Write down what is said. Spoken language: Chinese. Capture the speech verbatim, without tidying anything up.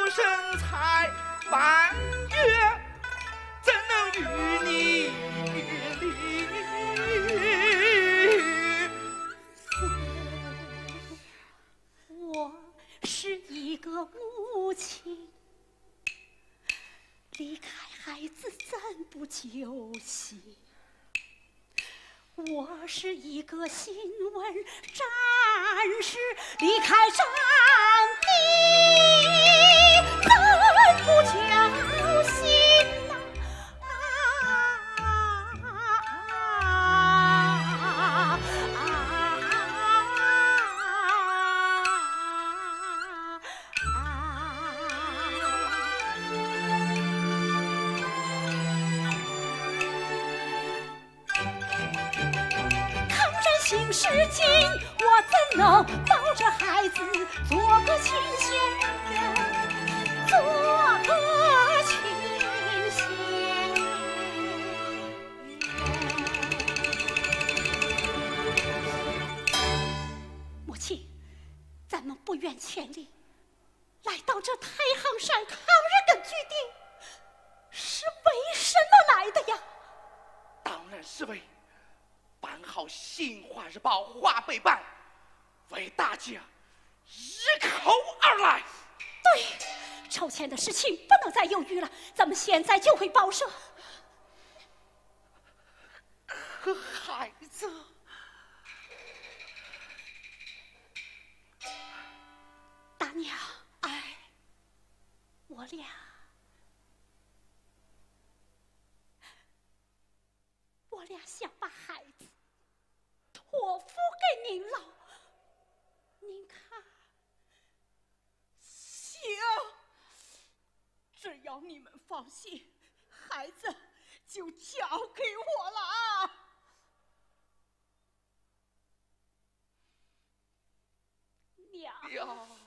身材半月，怎能与你离？ 我是一个母亲，离开孩子怎不就息？我是一个新闻战士，离开战地怎不叫心呐？新世纪，我怎能抱着孩子做个亲先人，做个亲先人？母亲，咱们不远千里来到这太行山抗日根据地，是为什么来的呀？ 当然是为办好《新华日报》华北版，为大家一口而来。 对，筹钱的事情不能再犹豫了，咱们现在就回报社。 可孩子， 大娘，哎，我俩我俩想把孩子托付给您了，您看行，只要你们放心，孩子就交给我了啊。 娘娘。